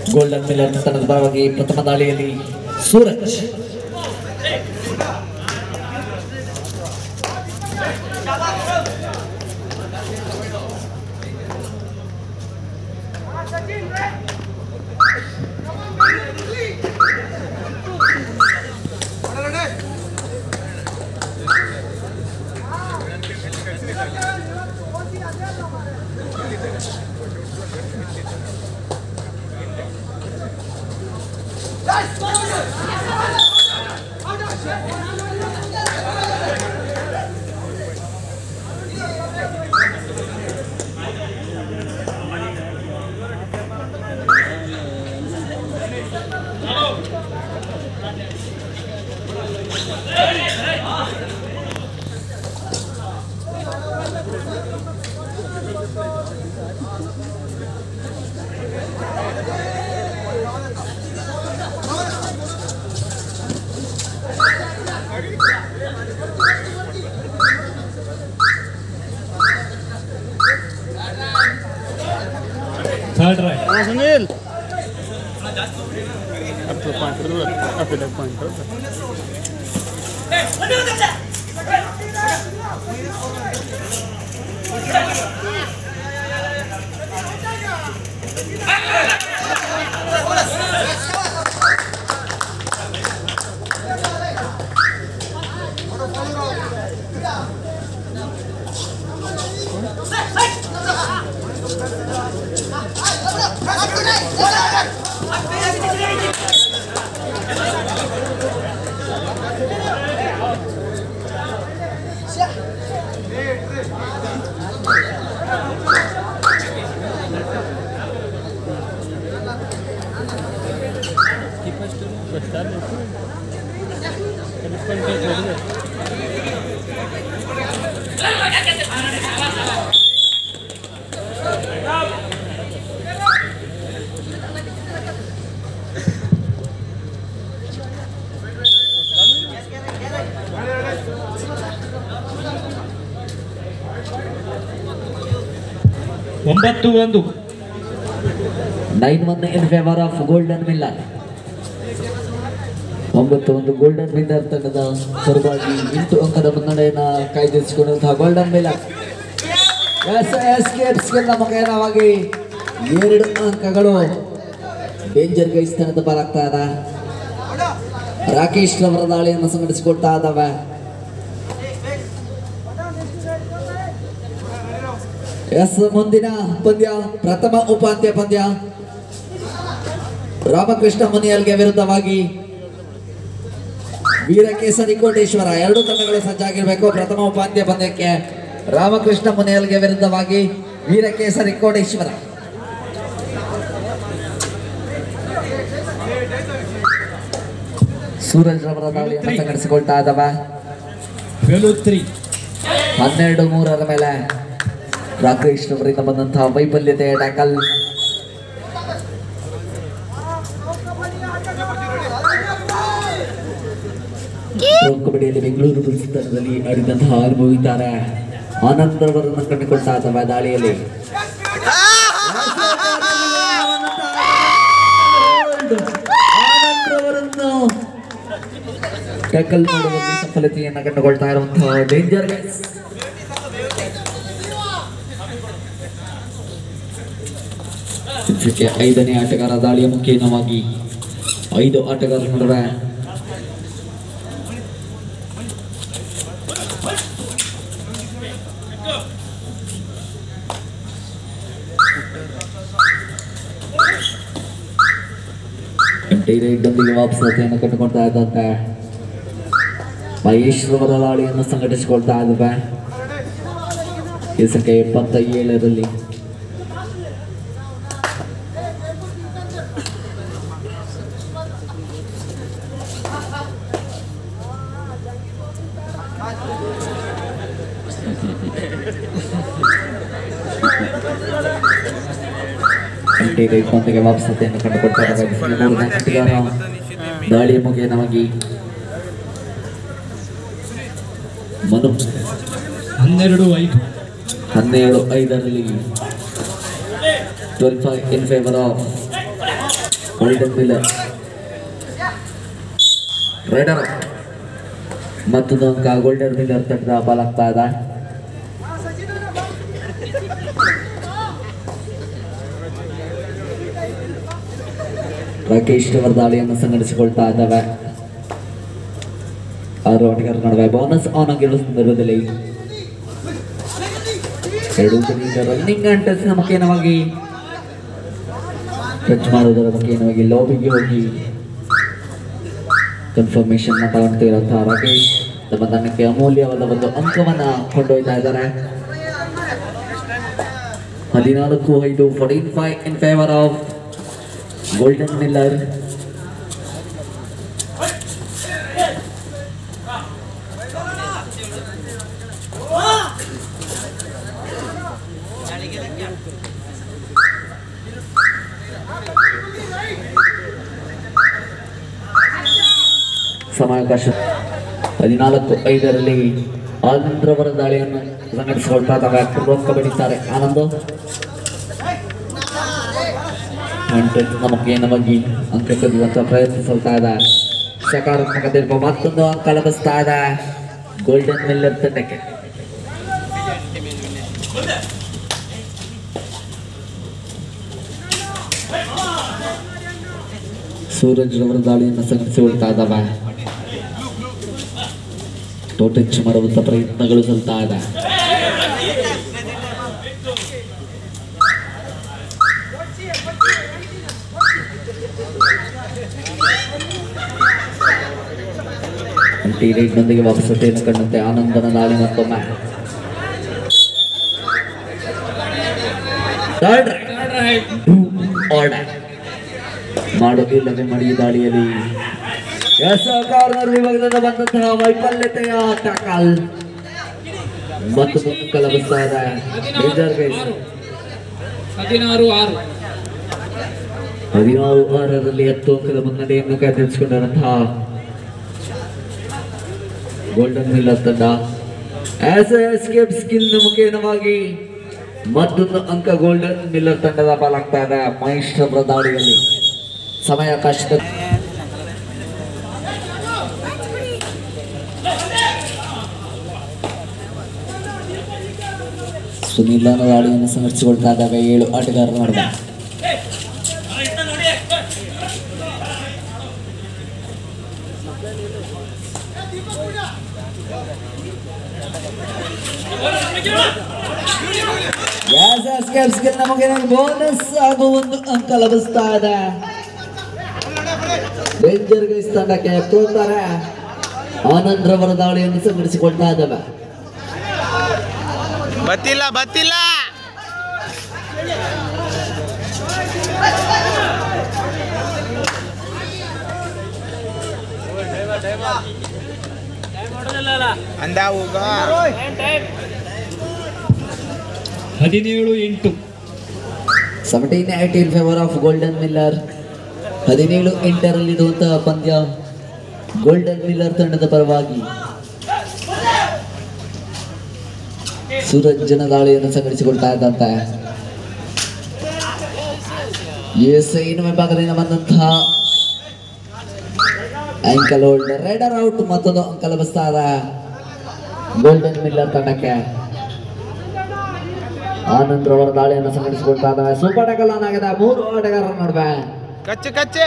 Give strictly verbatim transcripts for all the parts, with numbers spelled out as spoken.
Golden Miller ತಂಡದ ಪರವಾಗಿ ಪ್ರಥಮ ದಾಳಿಯಲ್ಲಿ Suraj. Third right. Ah, Sunil. Up to point. Up to the point. ಒಂಬತ್ತು ಒಂದು. Nine one in favour of Golden Miller. ಒಂಬತ್ತು ಒಂದು ಗೋಲ್ಡನ್ ಮಿಲ್ಲರ್ ತಂಡದ ಪರವಾಗಿ ಎಂಟು ಅಂಕದ ಮುನ್ನಡೆಯನ್ನು ಕಾಯ್ದಿರಿಸಿಕೊಂಡಂತಹ ಗೋಲ್ಡನ್ ಮಿಲ್ಲರ್ ಎಸ್ ಎಸ್ಕೇಪ್ಸ್ಗೆಲ್ಲ ಮುಖೇನವಾಗಿ ಎರಡು ಅಂಕಗಳು ಡೇಂಜರ್ ಗೈಸ್ ತಂಡದ ಪಾಲಾಗ್ತಾ ಇದೆ. ರಾಕೇಶ್ ರವರ ದಾಳಿಯನ್ನು ಸಂಘಟಿಸಿಕೊಳ್ತಾ ಇದ್ದಾವೆ. ಎಸ್ ಮುಂದಿನ ಪಂದ್ಯ ಪ್ರಥಮ ಉಪಾಂತ್ಯ ಪಂದ್ಯ ರಾಮಕೃಷ್ಣ ಮುನಿಯಲ್ಗೆ ವಿರುದ್ಧವಾಗಿ ವೀರಕೇಸರಿ ಕೋಟೇಶ್ವರ. ಎರಡು ತಂಡಗಳು ಸಜ್ಜಾಗಿರಬೇಕು ಪ್ರಥಮ ಉಪಾಂತ್ಯ ಪಂದ್ಯಕ್ಕೆ. ರಾಮಕೃಷ್ಣ ಮುನಿಯಲ್ಗೆ ವಿರುದ್ಧವಾಗಿ ವೀರಕೇಸರಿ ಕೋಟೇಶ್ವರ. ಸೂರಜ್ ರವರ ದಾಳಿಯನ್ನು ಸಂಘಟಿಸಿಕೊಳ್ತಾ ಇದ್ದಾವೆ. ಹನ್ನೆರಡು ಮೂರರ ಮೇಲೆ ರಾಕೇಶ್ ರವರಿಂದ ಬಂದಂತಹ ವೈಫಲ್ಯತೆಯ ಟ್ಯಾಕಲ್. ಕಬಡ್ಡಿಯಲ್ಲಿ ಬೆಂಗಳೂರು ಬುಲ್ಸ್ ತಂಡದಲ್ಲಿ ಆಡಿದಂತಹ ಅನುಭವಿದ್ದಾರೆ. ಆನಂದ್ ರವರನ್ನು ಕಂಡುಕೊಳ್ತಾ ಇದ್ದಾವೆ ದಾಳಿಯಲ್ಲಿ. ಆನಂದ್ ರವರನ್ನು ಟ್ಯಾಕಲ್ ಮಾಡುವಲ್ಲಿ ಸಫಲತೆಯನ್ನು ಕಂಡುಕೊಳ್ತಾ ಇರುವಂತಹ ಡೇಂಜರ್ ಗೈಸ್. ಐದನೇ ಆಟಗಾರ ದಾಳಿಯ ಮುಖೇನವಾಗಿ ಐದು ಆಟಗಾರರ ನಡುವೆ ಡೊಂದಿಗೆ ವಾಪಸತೆಯನ್ನು ಕಂಡುಕೊಳ್ತಾ ಇದ್ದಂತೆ ಮಹೇಶ್ ರವರ ದಾಳಿಯನ್ನು ಸಂಘಟಿಸಿಕೊಳ್ತಾ ಇದ್ದಾವೆ. ಈ ಸಂಖ್ಯೆ ಎಪ್ಪತ್ತ ಏಳರಲ್ಲಿ ಕೊಂದಿಗೆ ವಾಪಸತೆಯನ್ನು ಕಂಡುಕೊಳ್ತಾ ಇದ್ದಾರೆ. ದಾಳಿಯ ಮುಖೇನವಾಗಿ ಮನು ಹನ್ನೆರಡು ಐದು ಹನ್ನೆರಡು ಐದರಲ್ಲಿ twelve five in favour of Golden Miller raider ಮತ್ತೊಂದು ಅಂಕ ಗೋಲ್ಡನ್ ಮಿಲ್ಲರ್ ತಂಡದ ಬಾಲಾಗ್ತಾ ಇದೆ. ರಾಕೇಶ್ ಅವರ ದಾಳಿಯನ್ನು ಸಂಘಟಿಸಿಕೊಳ್ತಾ ಇದ್ದಾವೆ. ಆರು ಆಟಗಾರ ನಡುವೆ ಬೋನಸ್ ಆನ್ ಆಗಿರುವ ಸಂದರ್ಭದಲ್ಲಿ ಎರಡು ರನ್ನಿಂಗ್ ಅಂಡ್ ಟಚ್ ಮುಖೇನವಾಗಿ ಟಚ್ ಮಾಡುವುದರ ಮುಖೇನವಾಗಿ ಲಾಬಿಗೆ ಹೋಗಿ ಕನ್ಫರ್ಮೇಶನ್ ತಗೊಳ್ತಿರುವಂತಹ ರಾಕೇಶ್ ತಮ್ಮ ತಂಡಕ್ಕೆ ಅಮೂಲ್ಯವಾದ ಒಂದು ಅಂಕವನ್ನ ಕೊಂಡೊಯ್ತಾ ಇದ್ದಾರೆ. ಹದಿನಾಲ್ಕು ಐದು fourteen five in favour of Golden Miller. ಸಮಯಾವಕಾಶ ಹದಿನಾಲ್ಕು ಐದರಲ್ಲಿ ಆನಂದ್ರವರ ದಾಳಿಯನ್ನು ಸಂಘಟಿಸಿಕೊಳ್ತಾ ಇದ್ದಾವೆ. ರೊಕ್ಕ ಬಡಿತಾರೆ ಆನಂದ್ ನಮಗೇನವಾಗಿ ಅಂಕ ಕದಿಯುವಂತ ಪ್ರಯತ್ನಿಸ್ತಾ ಇದೆ. ಸಕಾರಾತ್ಮಕ ತೀರ್ಪು ಮತ್ತೊಂದು ಅಂಕ ಲಭಿಸ್ತಾ ಇದೆ ಗೋಲ್ಡನ್ ಮಿಲ್ಲರ್ ತಂಡಕ್ಕೆ. ಸೂರಜ್ ರವರ ದಾಳಿಯನ್ನು ಸಂಘಟಿಸಿಕೊಳ್ತಾ ಇದ್ದಾವೆ. ಟೋಟಚ್ ಮಾಡುವಂತ ಪ್ರಯತ್ನಗಳು ಸಲ್ತಾ ಇದೆ. ನೊಂದಿಗೆ ವಾಪಸತೆಯನ್ನು ಕಂಡಂತೆ ಆನಂದನ ದಾಳಿ ಮತ್ತೊಮ್ಮೆ ಮಾಡೋದಿಲ್ಲವೇ ಮಾಡಿ ದಾಳಿಯಲ್ಲಿ ಕಾರ್ನರ್ ವಿಭಾಗದಿಂದ ಬಂದಂತಹ ವೈಫಲ್ಯತೆಯ ಟಕಲ್ ಮತ್ತು ಮುಖ ಲಭಿಸ್ತಾ ಇದೆ. ಹದಿನಾರು ಆರು ಹದಿನಾರು ಆರರಲ್ಲಿ ಹತ್ತು ಅಂಕದ ಮುನ್ನಡೆಯನ್ನು ಕಾಯ್ದಿರಿಸಿಕೊಂಡಿರುವಂತಹ ಗೋಲ್ಡನ್ ಮಿಲ್ಲರ್ ತಂಡ ಆಸ್ ಎಸ್ಕೇಪ್ ಸ್ಕಿಲ್ ಮುಖೇನವಾಗಿ ಮತ್ತೊಂದು ಅಂಕ ಗೋಲ್ಡನ್ ಮಿಲ್ಲರ್ ತಂಡದ ಪಾಲಾಗ್ತಾ ಇದೆ. ಮಹೇಶ್ ಅವರ ದಾಳಿಯಲ್ಲಿ ಸಮಯಾವಕಾಶದ ಸುನಿಲನ ದಾಳಿಯನ್ನು ಸಂಘಟಿಸಿಕೊಳ್ತಾ ಇದ್ದಾವೆ ಏಳು ಆಟಗಾರರ ನಡುವೆ. ನಮಗೆ ಬೋನಸ್ ಹಾಗೂ ಒಂದು ಅಂಕ ಲಭಿಸ್ತಾ ಇದೆ. ರೇಂಜರ್ ಗೈಸ್ ತಂಡಕ್ಕೆ ತೋರ್ತಾರೆ. ಆನಂದ್ ರವರ ದಾಳಿಯನ್ನು ಸಂಘಟಿಸಿಕೊಳ್ತಾ ಇದ್ದಾವೆ. ಬತ್ತಿಲ್ಲ ಬತ್ತಿಲ್ಲ ಅಂದಾವುಗ ಹದಿನೇಳು ಎಂಟು seventeen eight in favour of Golden Miller. ಹದಿನೇಳು ಎಂಟರಲ್ಲಿ ಇರುವಂತಹ ಪಂದ್ಯ ಗೋಲ್ಡನ್ ಮಿಲ್ಲರ್ ತಂಡದ ಪರವಾಗಿ. ಸೂರಜ್ನ ದಾಳಿಯನ್ನು ಸಂಘಟಿಸಿಕೊಳ್ತಾ ಇದ್ದಂತೆ ಎಸ್ ಇನ್ನು ವಿಭಾಗದಿಂದ ಬಂದಂತಹ ಆಂಕಲ್ ಹೋಲ್ಡ್ ರೈಡರ್ ಔಟ್. ಮತ್ತೊಂದು ಅಂಕ ಲಭಿಸ್ತಾ ಇದೆ ಗೋಲ್ಡನ್ ಮಿಲ್ಲರ್ ತಂಡಕ್ಕೆ. ಆನಂದ್ ರವರ ದಾಳಿಯನ್ನು ಸಂಘಟಿಸಿಕೊಳ್ತಾ ಇದ್ದಾವೆ. ಸೂಪರ್ ಟ್ಯಾಕಲ್ ಆನ್ ಆಗಿದೆ ಮೂರು ಆಟಗಾರರ ನಡುವೆ. ಕಚ್ಚೆ ಕಚ್ಚೆ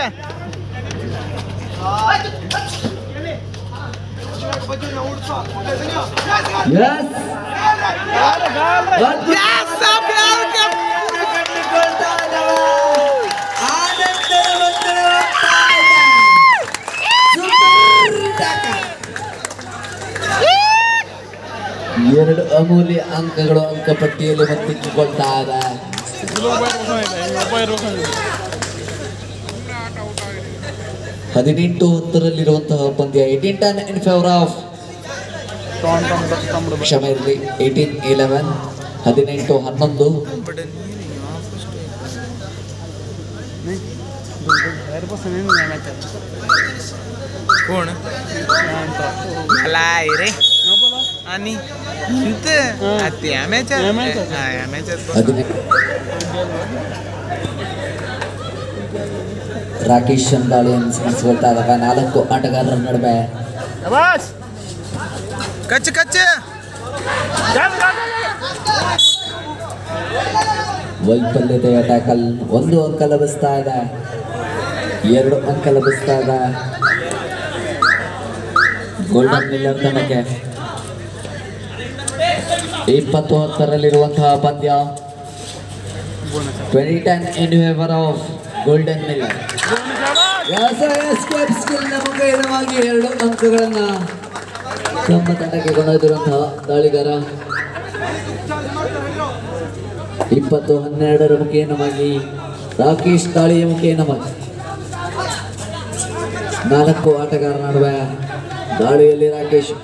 ಎರಡು ಅಮೂಲ್ಯ ಅಂಕಗಳು ಅಂಕಪಟ್ಟಿಯಲ್ಲಿ ಮತ್ತಿಟ್ಟುಕೊಳ್ತಾ ಇದೆ. ಹದಿನೆಂಟು ಹತ್ತರಲ್ಲಿರುವಂತಹ ಪಂದ್ಯ eighteen ten in favour of ಕ್ಷಮೆ ಇರಲಿ ಏಟೀನ್ ಇಲೆವೆನ್ ಹದಿನೆಂಟು ಹನ್ನೊಂದು. कोण मला रे आणि इंत त्या मॅच या मॅच ರಾಕೇಶ್ ದಾಳಿಯನ್ನು ಸ್ಮರಿಸಿಕೊಳ್ತಾ ಇದ್ದಾವೆ. ನಾಲ್ಕು ಆಟಗಾರರ ನಡುವೆ ಕಚ್ಚ ಕಚ್ಚ ವೈಫಲ್ಯತೆಯ ಟ್ಯಾಕಲ್. ಒಂದು ಅಂಕ ಲಭಿಸ್ತಾ ಇದೆ, ಎರಡು ಅಂಕ ಲಭಿಸ್ತಾ ಇದೆ ಗೋಲ್ಡನ್ ಮಿಲ್ಲರ್ ತಂಡಕ್ಕೆ. ಇಪ್ಪತ್ತು ಹತ್ತರಲ್ಲಿರುವಂತಹ ಪಂದ್ಯ twenty ten in favour of Golden Miller. ಮುಖೇನವಾಗಿ ಎರಡು ಅಂಕಗಳನ್ನ ತಮ್ಮ ತಂಡಕ್ಕೆ ಕೊಂಡೊಯ್ದಿರುವಂತಹ ದಾಳಿಗಾರ. ಇಪ್ಪತ್ತು ಹನ್ನೆರಡರ ಮುಖೇನವಾಗಿ ರಾಕೇಶ್ ದಾಳಿಯ ಮುಖೇನವಾಗಿ ನಾಲ್ಕು ಆಟಗಾರರ ನಡುವೆ ದಾಳಿಯಲ್ಲಿ ರಾಕೇಶ್.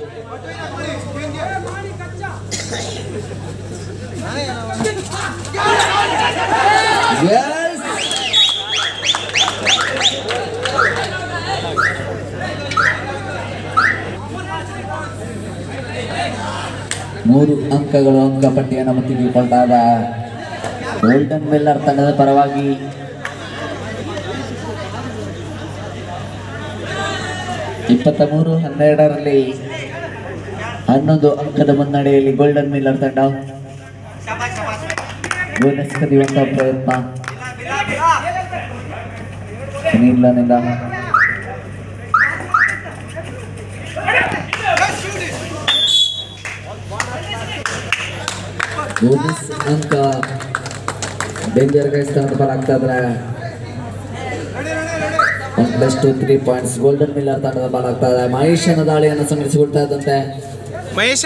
ಮೂರು ಅಂಕಗಳು ಅಂಕಪಟ್ಟಿಯನ್ನು ಮುತ್ತಿಗೆಕೊಳ್ತಾ ಇದ್ದ ಗೋಲ್ಡನ್ ಮಿಲ್ಲರ್ ತಂಡದ ಪರವಾಗಿ ಇಪ್ಪತ್ತ ಮೂರು ಹನ್ನೆರಡರಲ್ಲಿ ಹನ್ನೊಂದು ಅಂಕದ ಮುನ್ನಡೆಯಲ್ಲಿ ಗೋಲ್ಡನ್ ಮಿಲ್ಲರ್ ತಂಡ ಬೋನಸ್ ಕದಿಯುವಂತಹ ಪ್ರಯತ್ನ ಸುನೀಲನಿಂದ. ಬೋನಸ್ ಅಂಕ ಡೇಂಜರ್ ಗೈಸ್ ತಂಡ ಬಲಾಗ್ತಾ ಇದ್ರೆ one plus two three points Golden Miller ತಂಡದ ಬಾಲಾಗ್ತಾ ಇದೆ. ಮಹೇಶನ ದಾಳಿಯನ್ನು ಸಂಘಟಿಸಿಕೊಳ್ತಾ ಇದ್ದಂತೆ ಮಹೇಶ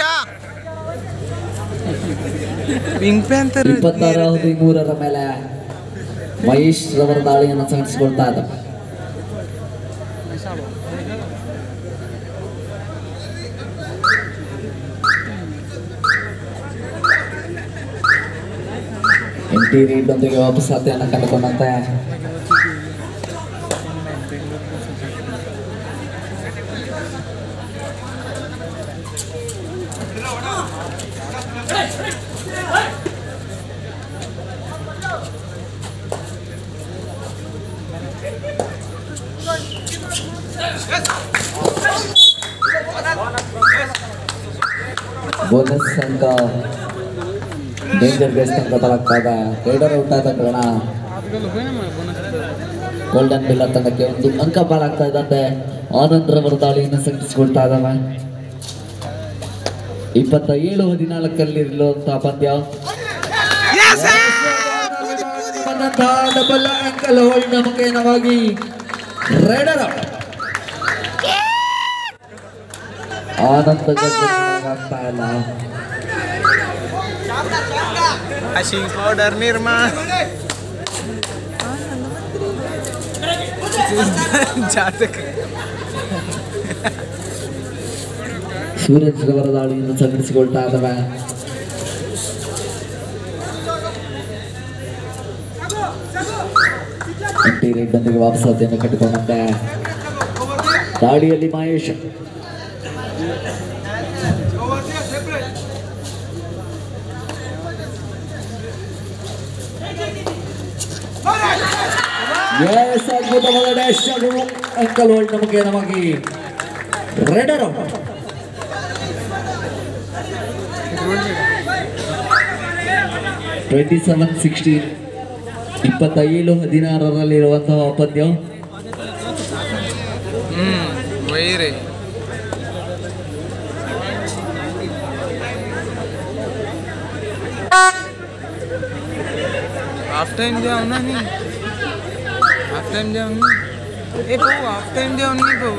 ಪಿಂಕ್ ಪ್ಯಾಂಥರ್ ಇಪ್ಪತ್ತಾರು ಹದಿಮೂರರ ಮೇಲೆ ಮಹೇಶ್ ರವರ ದಾಳಿಯನ್ನು ಸಂಘಟಿಸಿಕೊಳ್ತಾ ಇದ್ದ. ಎಂಟಿ ರೀಡ್ನೊಂದಿಗೆ ವಾಪಸಾತಿಯನ್ನು ಕಂಡುಕೊಂಡಂತೆ ಬೋನಸ್ ಅಂಕ ಡೇಂಜರ್ ಗೈಸ್ ತಂಡ ಬಲಾಗ್ತಾ ಇದೆ. ರೈಡರ್ ಔಟ್ ಆದ ಕಾರಣ ಗೋಲ್ಡನ್ ಮಿಲ್ಲರ್ ತಂಡಕ್ಕೆ ಒಂದು ಅಂಕ ಬಾಲಾಗ್ತಾ ಇದ್ದಂತೆ ಆನಂದ್ ರವರ ದಾಳಿಯನ್ನು ಸಂಘಟಿಸಿಕೊಳ್ತಾ ಇದ್ದಾವೆ. ಇಪ್ಪತ್ತ ಏಳು ಹದಿನಾಲ್ಕಲ್ಲಿರುವಂತಹ ಪಂದ್ಯ ಡಬಲ್ ಅಂಕಲ್ ಹೋಲ್ಡ್ ಮುಖೇನವಾಗಿ ರೈಡರ್ ಆನಂದ್ ಆಗ್ತಾ ಇಲ್ಲ. ಅಶಿ ಪೌಡರ್ ನಿರ್ಮಾಣ ಜಾತಕ ಸೂರಜ್ ರವರ ದಾಳಿಯನ್ನು ಸಂಘಟಿಸಿಕೊಳ್ತಾ ಇದ್ದಾವೆ. ಎಂಟಿ ರೆಡ್ನೊಂದಿಗೆ ವಾಪಸಾತಿಯನ್ನು ಕಟ್ಟಿಕೊಂಡಂತೆ ದಾಳಿಯಲ್ಲಿ ಮಹೇಶ್. ಅದ್ಭುತವಾದ ಡ್ಯಾಶ್ ಅಂಕಲ್ ಹೋಲ್ಡ್ ಮುಖೇನವಾಗಿ raider out. Twenty seven sixteen ಇಪ್ಪತ್ತ ಏಳು ಹದಿನಾರರಲ್ಲಿರುವಂತಹ ಪಂದ್ಯ. ವೈರೇ हाफ टाइम जाओ ना नहीं हाफ टाइम जाओ नहीं ए बहू हाफ टाइम जाओ नहीं बहू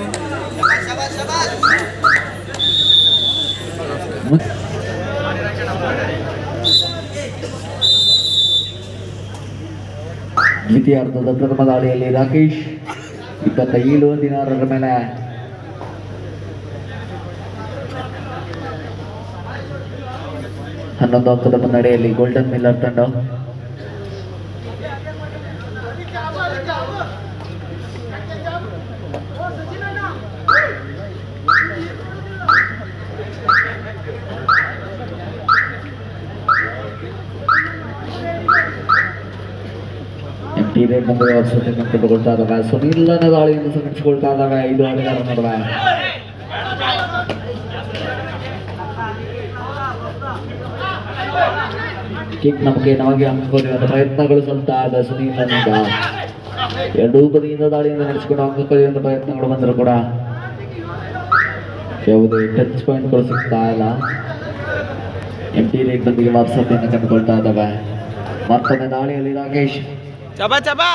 ದ್ವಿತೀಯಾರ್ಧದ ಪ್ರಥಮ ದಾಳಿಯಲ್ಲಿ ರಾಕೇಶ್ ಇಪ್ಪತ್ತ ಏಳು ಹದಿನಾರರ ಮೇಲೆ ಹನ್ನೊಂದು ಅಂಕದ ಮುನ್ನಡೆಯಲ್ಲಿ ಗೋಲ್ಡನ್ ಮಿಲ್ಲರ್ ತಂಡ. ರೇಟ್ ನಂಬರ್ ವರ್ಷದಿಂದ ಕಟ್ಟಿಕೊಳ್ತಾ ಇದ್ದಾವೆ. ಸುನಿಲ್ಲನ ದಾಳಿಯನ್ನು ಸಂಘಟಿಸಿಕೊಳ್ತಾ ಇದ್ದಾವೆ ಐದು ಆಟಗಾರ ನಡುವೆ. ಕಿಕ್ ನಮಗೆ ನಮಗೆ ಅಂಕ ಪ್ರಯತ್ನಗಳು ಸ್ವಲ್ಪ ಆದ ಸುನೀಲನಿಂದ. ಎರಡೂ ಬದಿಯಿಂದ ದಾಳಿಯನ್ನು ನಡೆಸಿಕೊಂಡು ಅಂಕ ಕಲಿಯುವಂಥ ಪ್ರಯತ್ನಗಳು ಬಂದರೂ ಕೂಡ ಯಾವುದೇ ಟಚ್ ಪಾಯಿಂಟ್ಗಳು ಸಿಗ್ತಾ ಇಲ್ಲ. ಎಂ ಟಿ ರೇಟ್ ಬಂದಿಗೆ ವಾಪಸತೆಯನ್ನು ಕಂಡುಕೊಳ್ತಾ ಇದ್ದಾವೆ. ಮತ್ತೊಮ್ಮೆ ದಾಳಿಯಲ್ಲಿ ರಾಕೇಶ್ ಚಬಾ ಚಬಾ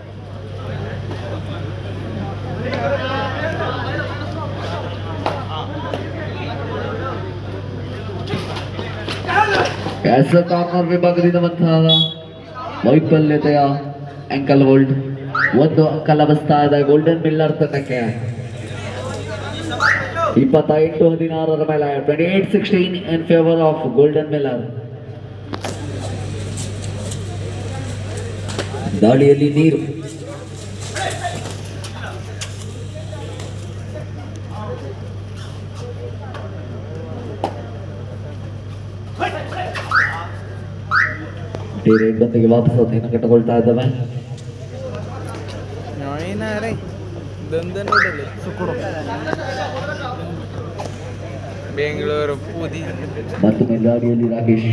ಕಾರ್ನರ್ ವಿಭಾಗದಿಂದ ಬಂತಹ ವೈಫಲ್ಯತೆಯ ಆಂಕಲ್ ಹೋಲ್ಡ್. ಒಂದು ಅಂಕ ಲಭಿಸ್ತಾ ಇದೆ ಗೋಲ್ಡನ್ ಮಿಲ್ಲರ್ ತಂಡಕ್ಕೆ. ಇಪ್ಪತ್ತೆಂಟು ಹದಿನಾರರ ಮೇಲೆ twenty eight sixteen in favour of Golden Miller. ದಾಳಿಯಲ್ಲಿ ನೀರು ರೇಟ್ ಬಂದಿಗೆ ವಾಪಸ್ ಅದನ್ನು ಕಟ್ಟಿಕೊಳ್ತಾ ಇದ್ದಾವೆ. ಬೆಂಗಳೂರು ಪೂದಿ ಮತ್ತೊಮ್ಮೆ ದಾಳಿಯಲ್ಲಿ ರಾಕೇಶ್.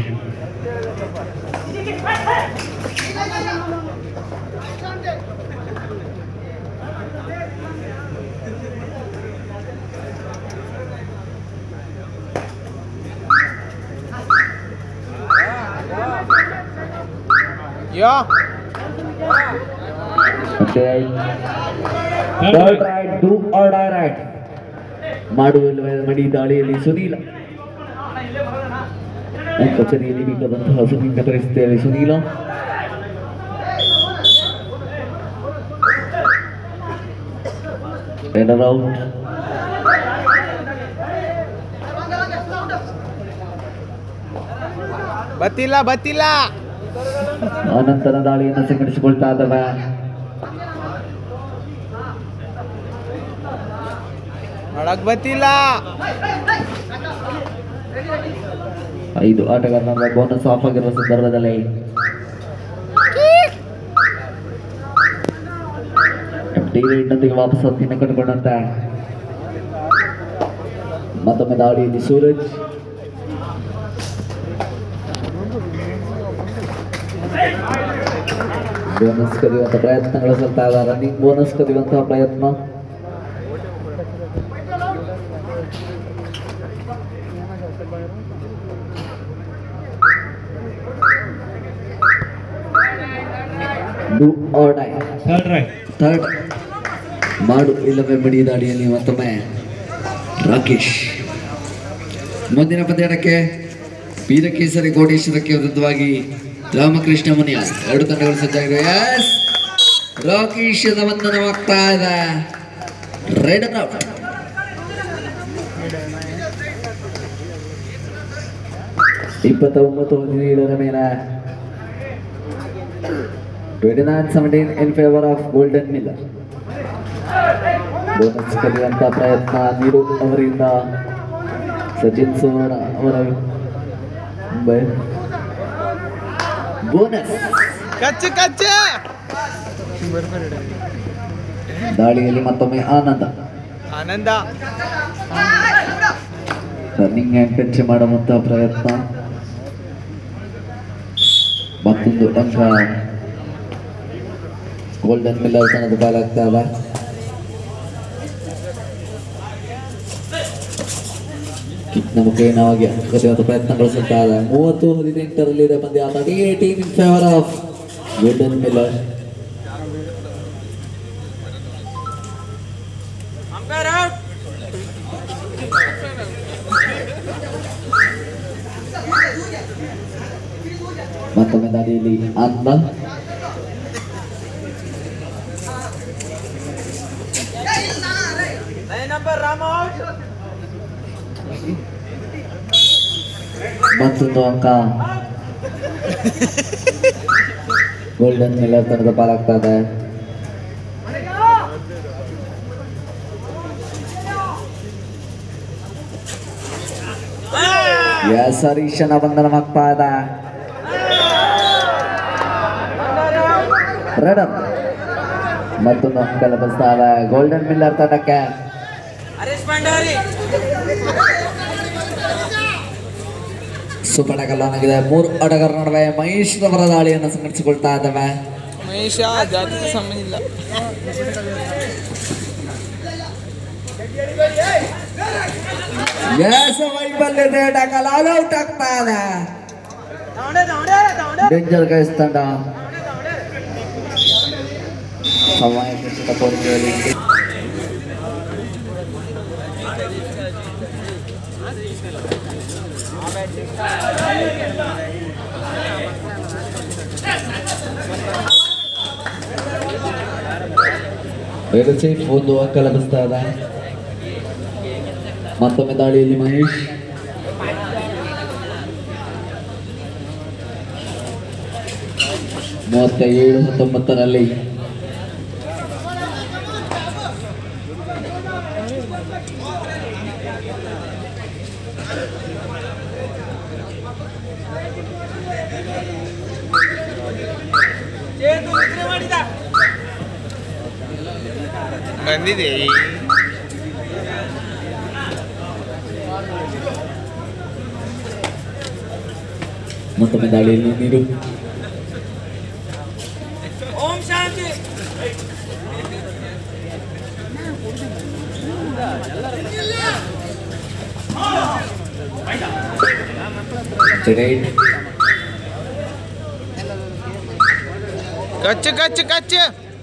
ಯಾ ಮಾಡುವ ಮಡಿ ದಾಳಿಯಲ್ಲಿ ಸುನೀಲ ಕಚೇರಿಯಲ್ಲಿ ಬಿಟ್ಟದಂತಹ ಸುನೀಲ ಪರಿಸ್ಥಿತಿಯಲ್ಲಿ ಸುನೀಲ ರನ್ನರ್ ಔಟ್. ಬತ್ತಿಲ್ಲ ಬತ್ತಿಲ್ಲ ಅನಂತರ ದಾಳಿಯನ್ನು ಸಂಘಟಿಸಿಕೊಳ್ತಾ ಇದ್ದಾವೆ. ಒಳಗ್ ಬತ್ತಿಲ್ಲ. ಐದು ಆಟಗಾರರ ಬೋನಸ್ ಆಫ್ ಆಗಿರುವ ಸಂದರ್ಭದಲ್ಲಿ ಎಂಟಿನೊಂದಿಗೆ ವಾಪಸ್ ಹತ್ತಿನ ಕಟ್ಟಿಕೊಂಡಂತೆ ಮತ್ತೊಮ್ಮೆ ದಾಳಿಯಲ್ಲಿ ಸೂರಜ್. ಬೋನಸ್ ಕದಿಯುವಂತ ಪ್ರಯತ್ನಗಳು ಸ್ವಲ್ಪ ರನ್ನಿಂಗ್ ಬೋನಸ್ ಕದಿಯುವಂತಹ ಪ್ರಯತ್ನ. ಥರ್ಡ್ ಮಾಡು ಇಲ್ಲವೇ ಬಡಿ ದಾಳಿಯಲ್ಲಿ ಮತ್ತೊಮ್ಮೆ ರಾಕೇಶ್. ಮುಂದಿನ ಪಂದ್ಯಕ್ಕೆ ವೀರಕೇಸರಿ ಕೋಟೇಶ್ವರಕ್ಕೆ ವಿರುದ್ಧವಾಗಿ ರಾಮಕೃಷ್ಣ ಮುನಿಯಾಲ್ ಎರಡು ತಂಡಗಳು ಸಜ್ಜಾಗಿವೆ. ಎಸ್ ರಾಕೇಶದ ಬಂಧನವಾಗ್ತಾ ಇದೆ. Raid out. ಇಪ್ಪತ್ತೊಂಬತ್ತು ಹದಿನೇಳರ ಮೇಲೆ twenty nine seventeen in favour of Golden Miller. Bonus ಕಲಿಯುವಂತ ಪ್ರಯತ್ನ ನೀರು ಅವರಿಂದ ಸಚಿನ್ ಸುವರ್ಣ ಅವರ ಬೋನಸ್. ಕಚ್ಚು ಕಚ್ಚು ದಾಳಿಯಲ್ಲಿ ಮತ್ತೊಮ್ಮೆ Anand Anand running hand touch ಮಾಡುವಂತಹ ಪ್ರಯತ್ನ. ಮತ್ತೊಂದು ಅಂಕ ಗೋಲ್ಡನ್ ಮಿಲ್ಲರ್ ತನದ ಬಾಲಾಗ್ತಾ ಇದೆ. ಕಿಕ್ನ ಮುಖೇನವಾಗಿ ಅಂಕದ ಪ್ರಯತ್ನಗಳು ಸಿಗ್ತಾ ಇದೆ. ಮೂವತ್ತು ಹದಿನೆಂಟರಲ್ಲಿದೆ ಪಂದ್ಯ. Thirty eighteen in favour of Golden Miller. ಮತ್ತೊಮ್ಮೆ ದಾಳಿಯಲ್ಲಿ ಆನಂದ. ಮತ್ತೊಂದು ಅಂಕ ಗೋಲ್ಡನ್ ಮಿಲ್ಲರ್ ತನದ ಪಾಲಾಗ್ತಾ ಇದೆ. ಎಸ್ ಹರೀಶನ ಬಂಧನವಾಗ್ತಾ ಇದೆ. ರೆಡ್ ಮತ್ತೊಂದು ಅಂಕ ಲಭಿಸ್ತಾರೆ ಗೋಲ್ಡನ್ ಮಿಲ್ಲರ್ ತಂಡಕ್ಕೆ. ಸುಪಡಗಲ್ಲಾಗಿದೆ. ಮೂರು ಆಟಗಾರರ ನಡುವೆ ಮಹೇಶ್ ರವರ ದಾಳಿಯನ್ನು ಸಂಘಟಿಸಿಕೊಳ್ತಾ ಇದ್ದಾವೆ. ಮಹೇಶ ಜಾತಿಗೆ ಸಂಬಂಧ ಇಲ್ಲ. ವೈಫಲ್ಯತೆ ಟಕಲ್ ಆಲ್ ಔಟ್ ಆಗ್ತಾ ಇದೆ. ಡೇಂಜರ್ ಗೈಸ್ ತಂಡ ಸಮಯ ಕೋರಿಕೆಯಲ್ಲಿ ಒಂದು ಅಂಕ ಲಭಿಸ್ತಾ ಇದೆ. ಮತ್ತೊಮ್ಮೆ ದಾಳಿಯಲ್ಲಿ ಮಹೇಶ್. ಮೂವತ್ತ ಏಳು ಹತ್ತೊಂಬತ್ತರಲ್ಲಿ ಬಂದಿದೆ. ಮತ್ತೊಮ್ಮೆ ದಾಳಿಯಲ್ಲಿ ನೀರು. ಓಂ ಶಾಂತಿ. ಕಚ್ಚು ಕಚ್ಚು ಕಚ್ಚು.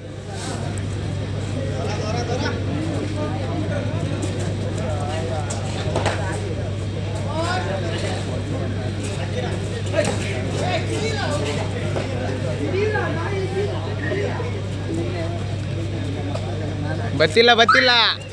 ಬತ್ತಿಲ್ಲ ಬತ್ತಿಲ್ಲ.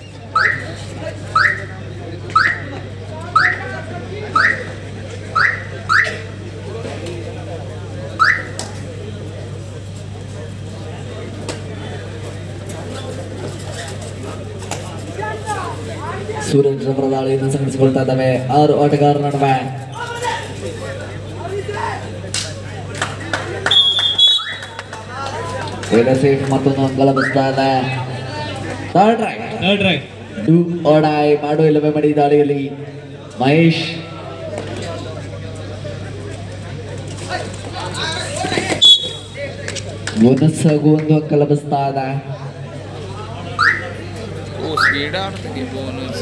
ಸೂರಜ್ ರವರ ದಾಳಿಯನ್ನು ಸಂಘಟಿಸಿಕೊಳ್ತಾ ಇದ್ದಾವೆ. ಆರು ಆಟಗಾರರ ನಡುವೆ ಮತ್ತೊಂದು ಅಂಕ ಲಭಿಸ್ತಾ ಇದೆ. Third raid third raid do or die ಮಾಡು ಇಲ್ಲವೇ ಮಾಡಿ ದಾಳಿಯಲ್ಲಿ ಮಹೇಶ್. ಬೋನಸ್ ಹಾಗೂ ಒಂದು ಅಂಕ ಲಭಿಸ್ತಾ ಇದೆ. ಓ ಸ್ಪೀಡ್ ಆಡ್ತಿದೆ ಬೋನಸ್.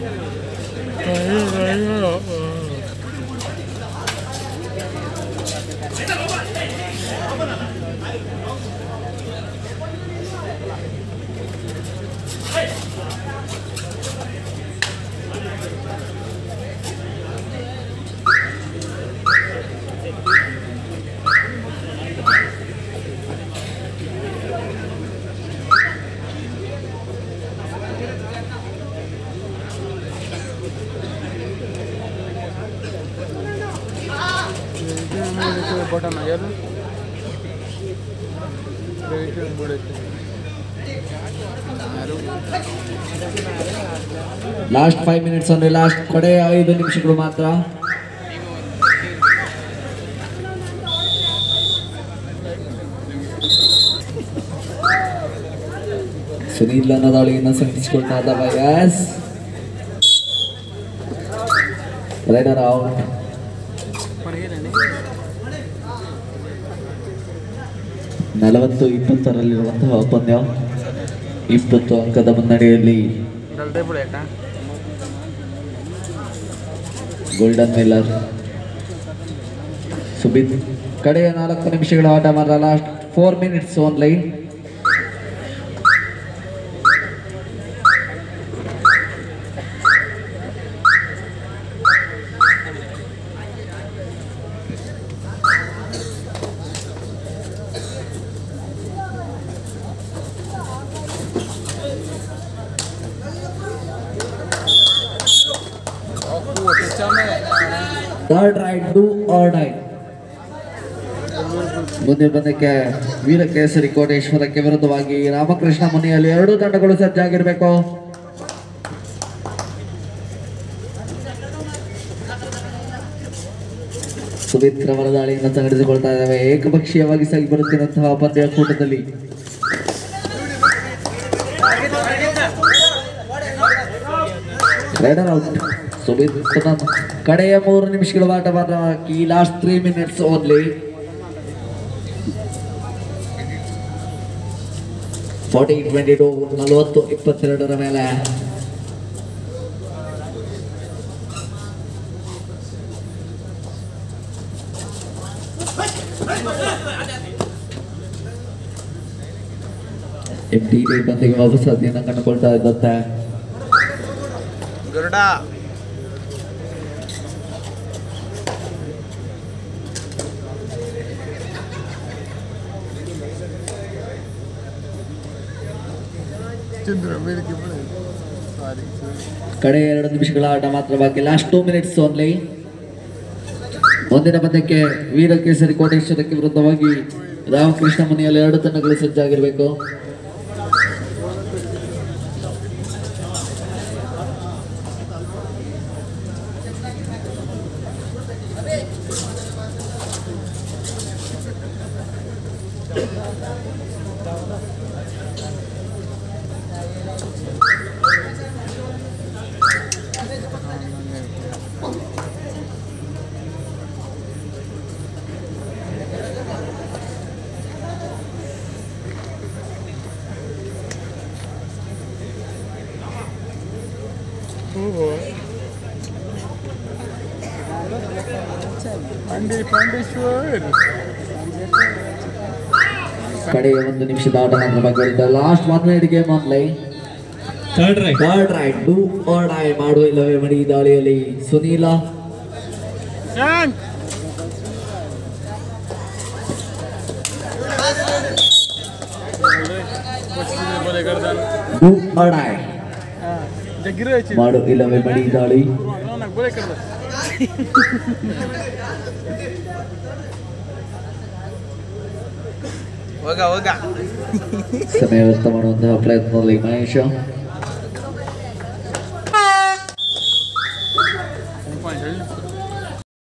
बटन आ गया ಲಾಸ್ಟ್ ಫೈವ್ ಮಿನಿಟ್ಸ್ ಅಂದ್ರೆ ಲಾಸ್ಟ್ ಕಡೆ ಐದು ನಿಮಿಷಗಳು ಮಾತ್ರ. ಸುನೀಲ್ ಅನ್ನೋ ದಾಳಿಯನ್ನು ಸಂಘಟಿಸಿಕೊಳ್ತಾ ಇದ್ದಾವೆ. Yes raider out. ನಲವತ್ತು ಇಪ್ಪತ್ತರಲ್ಲಿರುವಂತಹ ಪಂದ್ಯ ಇಪ್ಪತ್ತು ಅಂಕದ ಮುನ್ನಡೆಯಲ್ಲಿ ಗೋಲ್ಡನ್ ಮಿಲ್ಲರ್. ಸುಬಿತ್ ಕಡೆಯ ನಾಲ್ಕು ನಿಮಿಷಗಳ ಆಟ ಮಾತ್ರ. Last four minutes only. Third raid do or die. ಮುಂದೆ ಬಂದಕ್ಕೆ ವೀರಕೇಸರಿ ಕೋಟೇಶ್ವರಕ್ಕೆ ವಿರುದ್ಧವಾಗಿ ರಾಮಕೃಷ್ಣ ಮುನಿಯಲ್ಲಿ ಎರಡೂ ತಂಡಗಳು ಸಜ್ಜಾಗಿರಬೇಕು. ಸುಮಿತ್ ರವರ ದಾಳಿಯನ್ನು ಸಂಘಟಿಸಿಕೊಳ್ತಾ ಇದ್ದಾವೆ. ಏಕಪಕ್ಷೀಯವಾಗಿ ಸಾಗಿ ಬರುತ್ತಿರುವಂತಹ ಪಂದ್ಯ ಕೂಟದಲ್ಲಿ ರೈಡರ್ ಔಟ್. ಸುಮಿತ್ ಕಡೆಯ ಮೂರು ನಿಮಿಷಗಳ ಆಟವಾದ ಈ last three minutes only. Forty twenty two ನಲವತ್ತು ಇಪ್ಪತ್ತೆರಡರ ಮೇಲೆ ಎಂ ಟಿ ಬಂದಿಗೆ ವಾಪಸ್ ಅದನ್ನ ಕಂಡುಕೊಳ್ತಾ ಇದ್ದಂತೆ ಗರುಡ ಕಡೆ ಎರಡು ನಿಮಿಷಗಳ ಆಟ ಮಾತ್ರ ಬಾಕಿ. Last two minutes only. ಮುಂದಿನ ಪಂದ್ಯಕ್ಕೆ ವೀರಕೇಸರಿ ಕೋಟೇಶ್ವರಕ್ಕೆ ವಿರುದ್ಧವಾಗಿ ರಾಮಕೃಷ್ಣ ಮುನಿಯಲ್ಲಿ ಎರಡು ತಂಡಗಳು ಸಜ್ಜಾಗಿರಬೇಕು. ಕಡೆಯ ಒಂದು ನಿಮಿಷದ ಆಟ ಮಾತ್ರ ಬಾಕಿ. Last one minute game online. Third raid third raid do or die ಮಾಡುವ ಇಲ್ಲವೇ ಮಡಿ ದಾಳಿಯಲ್ಲಿ ಸುನೀಲ ಡೂ ಆರ್ ಡೈ ಮಾಡು ಇಲ್ಲವೇ ಮಡಿ ದಾಳಿ. ಹೋಗ ಹೋಗ ಸಮಯ ವ್ಯರ್ಥ ಮಾಡುವಂತಹ ಪ್ರಯತ್ನದಲ್ಲಿ ಮಹೇಶ